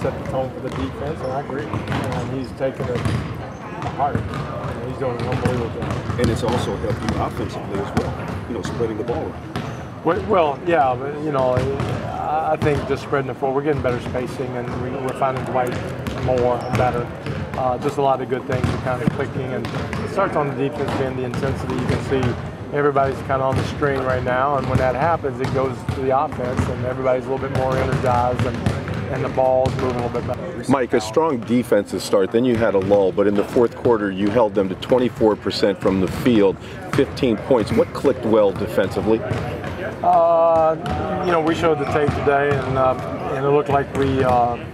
set the tone for the defense, and I agree. And he's taking it to heart. And he's doing an unbelievable job. And it's also helped you offensively as well, spreading the ball around. Well, yeah, but I think just spreading the floor, we're getting better spacing, and we're finding Dwight more and better. Just a lot of good things are kind of clicking, and it starts on the defense being the intensity. You can see everybody's kind of on the string right now, and when that happens, it goes to the offense, and everybody's a little bit more energized, and the ball's moving a little bit better. Mike, a strong defensive start, then you had a lull, but in the fourth quarter, you held them to 24% from the field, 15 points. What clicked well defensively? We showed the tape today, and it looked like we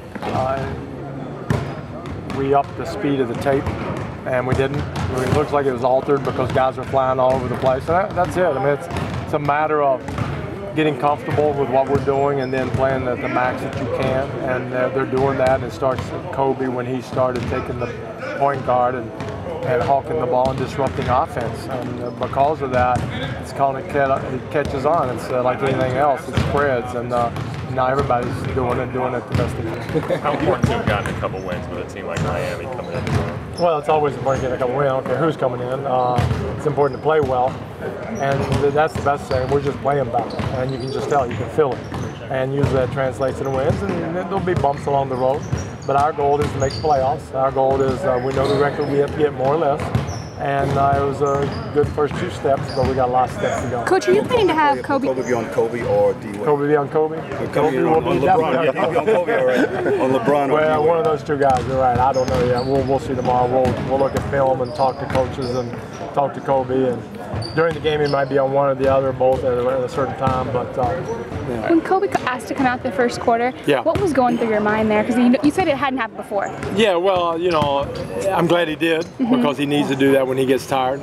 upped the speed of the tape, and we didn't. It looks like it was altered because guys were flying all over the place. And that's it. I mean, it's a matter of getting comfortable with what we're doing and then playing at the max that you can. And they're doing that. And it starts with Kobe when he started taking the point guard and hawking the ball and disrupting offense. And because of that, it's called it catches on. It's like anything else. It spreads. And now everybody's doing it the best they can. How important to have gotten a couple wins with a team like Miami coming in? Well, it's always important to get a couple wins. I don't care who's coming in. It's important to play well, and that's the best thing. We're just playing better, and you can just tell, you can feel it. And usually that translates into wins, and there'll be bumps along the road. But our goal is to make the playoffs. Our goal is, we know the record we have to get more or less. And it was a good first 2 steps, but we got a lot of steps to go. Coach, are you planning to have Kobe? Kobe be on Kobe or D-Wade? Kobe be on Kobe? Kobe will be LeBron. He'll be on Kobe already. On LeBron or Well, D-Wade. one of those 2 guys, you're right. I don't know yet. We'll see tomorrow. We'll look at film and talk to coaches and talk to Kobe. And during the game, he might be on one or the other, both at a certain time. But When Kobe asked to come out the first quarter, what was going through your mind there? Because you said it hadn't happened before. Yeah, well, I'm glad he did because he needs to do that when he gets tired.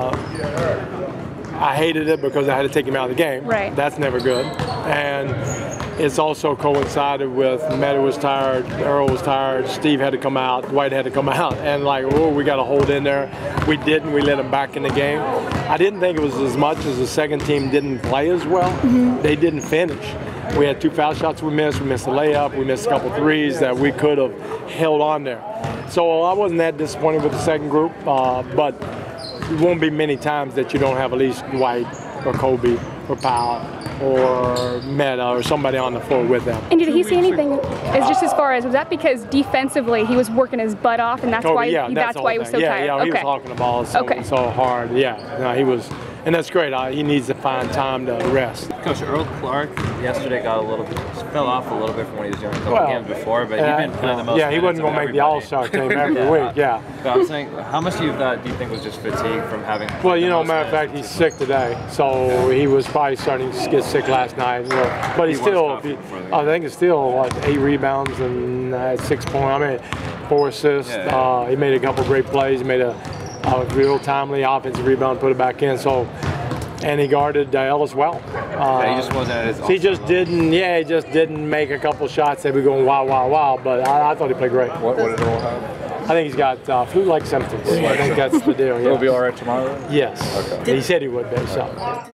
I hated it because I had to take him out of the game. Right. That's never good. And it's also coincided with Meta was tired, Earl was tired, Steve had to come out, Dwight had to come out, and we got to hold in there. We didn't. We let him back in the game. I didn't think it was as much as the second team didn't play as well. They didn't finish. We had 2 foul shots we missed a layup, we missed a couple threes that we could have held on there. So I wasn't that disappointed with the second group, but it won't be many times that you don't have at least Dwight or Kobe or Powell or Meta or somebody on the floor with them. And did he see anything as far as, was that because defensively he was working his butt off and that's Kobe, why that's why he was so tired? Yeah, he was hawking the ball so hard. Yeah, no, he was. And that's great. He needs to find time to rest. Coach, Earl Clark yesterday fell off a little bit from what he was doing a couple games before, but he's been playing the most. Yeah, he wasn't going to make the All-Star team every week. Yeah. But I'm saying, how much do you think was just fatigue from having? Well, matter of fact, he's sick today, so he was probably starting to get sick last night. But he's still, I think it's still 8 rebounds and 6 points. I mean, 4 assists. He made a couple great plays. He made a real timely offensive rebound, put it back in. So, and he guarded Ellis well. He just wasn't at his. He just didn't. Yeah, he just didn't make a couple shots that were going wow, wow, wow. But I thought he played great. What did Earl have? I think he's got flu-like symptoms. I think that's the deal. He'll be all right tomorrow. Yes. Okay. He said he would be. So.